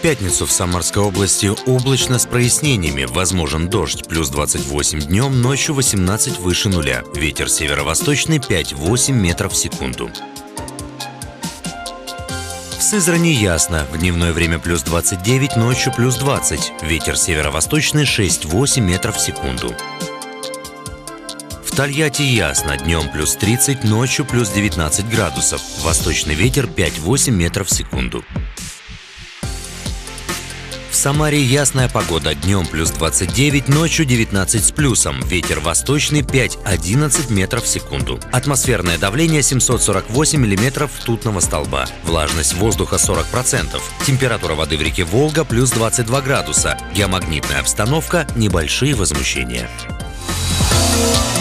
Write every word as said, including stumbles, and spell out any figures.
пятницу в Самарской области облачно с прояснениями. Возможен дождь. Плюс двадцать восемь днем, ночью восемнадцать выше нуля. Ветер северо-восточный пять-восемь метров в секунду. В Сызрани ясно. В дневное время плюс двадцать девять, ночью плюс двадцать. Ветер северо-восточный шесть-восемь метров в секунду. В Тольятти ясно. Днем плюс тридцать, ночью плюс девятнадцать градусов. Восточный ветер пять-восемь метров в секунду. В Самаре ясная погода. Днем плюс двадцать девять, ночью девятнадцать с плюсом. Ветер восточный пять-одиннадцать метров в секунду. Атмосферное давление семьсот сорок восемь миллиметров ртутного столба. Влажность воздуха сорок процентов. Температура воды в реке Волга плюс двадцать два градуса. Геомагнитная обстановка, небольшие возмущения.